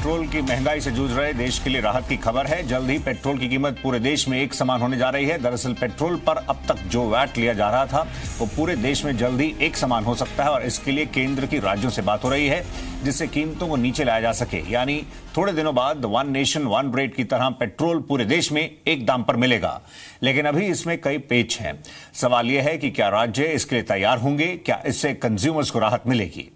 Petrol की महंगाई से जूझ रहे देश के लिए राहत की खबर है। जल्द ही पेट्रोल की कीमत पूरे देश में एक समान होने जा रही है। दरअसल पेट्रोल पर अब तक जो वैट लिया जा रहा था वो पूरे देश में जल्द ही एक समान हो सकता है और इसके लिए केंद्र की राज्यों से बात हो रही है जिससे कीमतों को नीचे लाया जा सके। यानी थोड़े दिनों बाद वन नेशन वन रेट की तरह पेट्रोल पूरे देश में एक दाम पर मिलेगा। लेकिन अभी इसमें कई पेच हैं। सवाल यह है कि क्या राज्य इसके लिए तैयार होंगे, क्या इससे कंज्यूमर्स को राहत मिलेगी।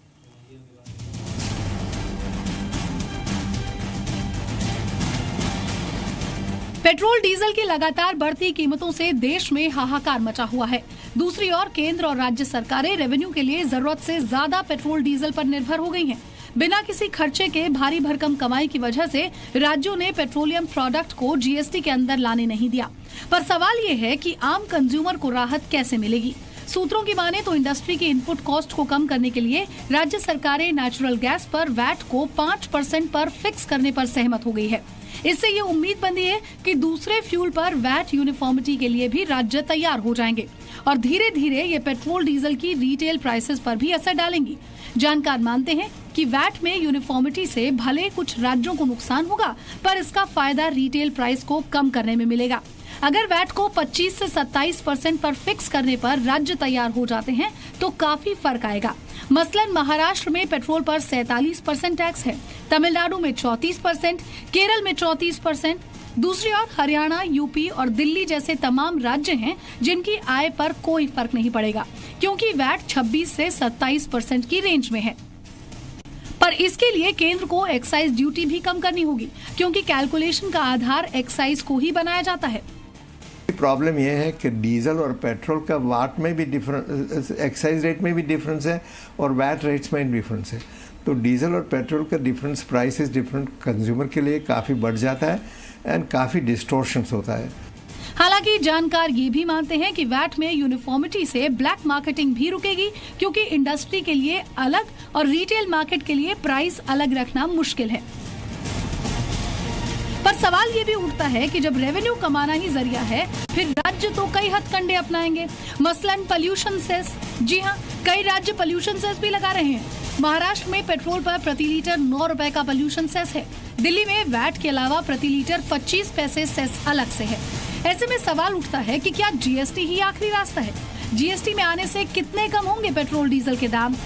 पेट्रोल डीजल की लगातार बढ़ती कीमतों से देश में हाहाकार मचा हुआ है। दूसरी ओर केंद्र और राज्य सरकारें रेवेन्यू के लिए जरूरत से ज्यादा पेट्रोल डीजल पर निर्भर हो गई हैं। बिना किसी खर्चे के भारी भरकम कमाई की वजह से राज्यों ने पेट्रोलियम प्रोडक्ट को जीएसटी के अंदर लाने नहीं दिया। पर सवाल ये है कि आम कंज्यूमर को राहत कैसे मिलेगी। सूत्रों की माने तो इंडस्ट्री की इनपुट कॉस्ट को कम करने के लिए राज्य सरकारें नेचुरल गैस पर वैट को 5% पर फिक्स करने पर सहमत हो गई है। इससे ये उम्मीद बंधी है कि दूसरे फ्यूल पर वैट यूनिफॉर्मिटी के लिए भी राज्य तैयार हो जाएंगे और धीरे धीरे ये पेट्रोल डीजल की रिटेल प्राइसेस पर भी असर डालेंगी। जानकार मानते हैं कि वैट में यूनिफॉर्मिटी से भले कुछ राज्यों को नुकसान होगा, पर इसका फायदा रिटेल प्राइस को कम करने में मिलेगा। अगर वैट को 25 से 27% पर फिक्स करने पर राज्य तैयार हो जाते हैं तो काफी फर्क आएगा। मसलन महाराष्ट्र में पेट्रोल पर 47% टैक्स है, तमिलनाडु में 34%, केरल में 34%। दूसरी ओर हरियाणा, यूपी और दिल्ली जैसे तमाम राज्य हैं जिनकी आय पर कोई फर्क नहीं पड़ेगा क्योंकि वैट 26 से 27% की रेंज में है। पर इसके लिए केंद्र को एक्साइज ड्यूटी भी कम करनी होगी क्योंकि कैलकुलेशन का आधार एक्साइज को ही बनाया जाता है। प्रॉब्लम यह है कि डीजल और पेट्रोल का वाट में भी डिफरेंस, एक्साइज रेट में भी डिफरेंस है और वैट रेट्स में डिफरेंस है। तो डीजल और पेट्रोल का डिफरेंस, प्राइसेस डिफरेंट कंज्यूमर के लिए काफ़ी बढ़ जाता है एंड काफ़ी डिस्टॉर्शंस होता है। हालांकि जानकार ये भी मानते हैं कि वैट में यूनिफॉर्मिटी से ब्लैक मार्केटिंग भी रुकेगी क्योंकि इंडस्ट्री के लिए अलग और रिटेल मार्केट के लिए प्राइस अलग रखना मुश्किल है। पर सवाल ये भी उठता है कि जब रेवेन्यू कमाना ही जरिया है फिर राज्य तो कई हथकंडे अपनाएंगे। मसलन पोल्यूशन सेस। जी हाँ, कई राज्य पोल्यूशन सेस भी लगा रहे हैं। महाराष्ट्र में पेट्रोल पर प्रति लीटर 9 रुपए का पोल्यूशन सेस है। दिल्ली में वैट के अलावा प्रति लीटर 25 पैसे सेस अलग से है। ऐसे में सवाल उठता है कि क्या जीएसटी ही आखिरी रास्ता है। जीएसटी में आने से कितने कम होंगे पेट्रोल डीजल के दाम।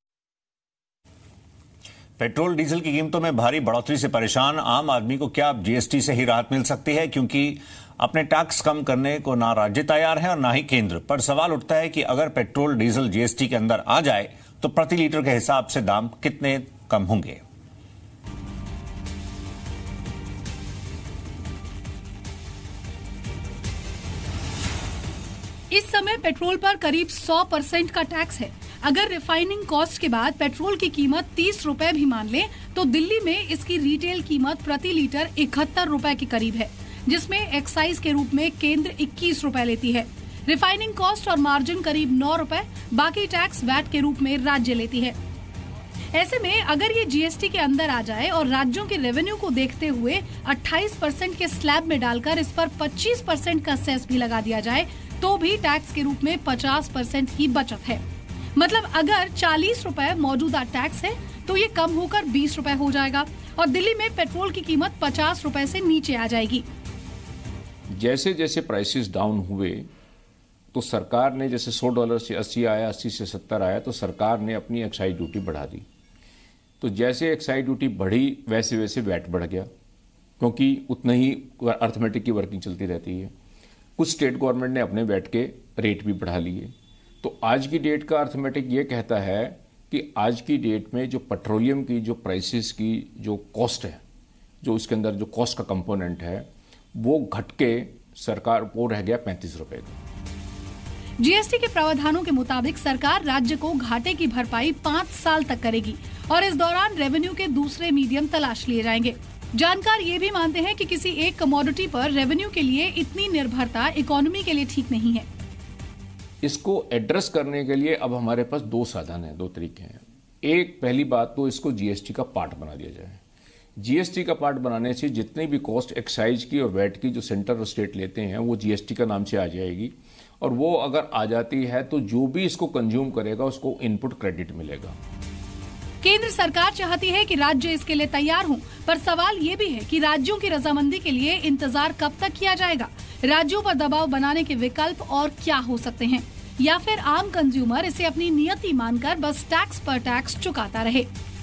पेट्रोल डीजल की कीमतों में भारी बढ़ोतरी से परेशान आम आदमी को क्या अब जीएसटी से ही राहत मिल सकती है, क्योंकि अपने टैक्स कम करने को ना राज्य तैयार है और ना ही केंद्र। पर सवाल उठता है कि अगर पेट्रोल डीजल जीएसटी के अंदर आ जाए तो प्रति लीटर के हिसाब से दाम कितने कम होंगे। इस समय पेट्रोल पर करीब 100% का टैक्स है। अगर रिफाइनिंग कॉस्ट के बाद पेट्रोल की कीमत 30 रुपए भी मान ले तो दिल्ली में इसकी रिटेल कीमत प्रति लीटर 71 रुपए के करीब है, जिसमें एक्साइज के रूप में केंद्र 21 रुपए लेती है। रिफाइनिंग कॉस्ट और मार्जिन करीब 9 रुपए, बाकी टैक्स वैट के रूप में राज्य लेती है। ऐसे में अगर ये जीएसटी के अंदर आ जाए और राज्यों के रेवेन्यू को देखते हुए 28% के स्लैब में डालकर इस पर 25% का सेस भी लगा दिया जाए तो भी टैक्स के रूप में 50% की बचत है। मतलब अगर 40 रुपए मौजूदा टैक्स है तो ये कम होकर 20 रुपए हो जाएगा और दिल्ली में पेट्रोल की कीमत 50 रुपए से नीचे आ जाएगी। जैसे जैसे प्राइसेस डाउन हुए तो सरकार ने, जैसे $100 से 80 आया, 80 से 70 आया, तो सरकार ने अपनी एक्साइज ड्यूटी बढ़ा दी। तो जैसे एक्साइज ड्यूटी बढ़ी वैसे वैसे वैट बढ़ गया क्योंकि उतना ही अर्थमेटिक की वर्किंग चलती रहती है। कुछ स्टेट गवर्नमेंट ने अपने वैट के रेट भी बढ़ा लिए। तो आज की डेट का अर्थमेटिक ये कहता है कि आज की डेट में जो पेट्रोलियम की जो प्राइसेस की जो कॉस्ट है, जो उसके अंदर जो कॉस्ट का कंपोनेंट है, वो घट के सरकार वो रह गया 35 रुपए का। जीएसटी के प्रावधानों के मुताबिक सरकार राज्य को घाटे की भरपाई 5 साल तक करेगी और इस दौरान रेवेन्यू के दूसरे मीडियम तलाश लिए जाएंगे। जानकार ये भी मानते हैं कि किसी एक कमोडिटी पर रेवेन्यू के लिए इतनी निर्भरता इकोनॉमी के लिए ठीक नहीं है। इसको एड्रेस करने के लिए अब हमारे पास 2 साधन हैं, 2 तरीके हैं। एक, पहली बात तो इसको जीएसटी का पार्ट बना दिया जाए। जीएसटी का पार्ट बनाने से जितनी भी कॉस्ट एक्साइज की और वैट की जो सेंटर और स्टेट लेते हैं वो जीएसटी का नाम से आ जाएगी और वो अगर आ जाती है तो जो भी इसको कंज्यूम करेगा उसको इनपुट क्रेडिट मिलेगा। केंद्र सरकार चाहती है कि राज्य इसके लिए तैयार हों, पर सवाल ये भी है कि राज्यों की रजामंदी के लिए इंतजार कब तक किया जाएगा। राज्यों पर दबाव बनाने के विकल्प और क्या हो सकते हैं, या फिर आम कंज्यूमर इसे अपनी नियति मानकर बस टैक्स पर टैक्स चुकाता रहे।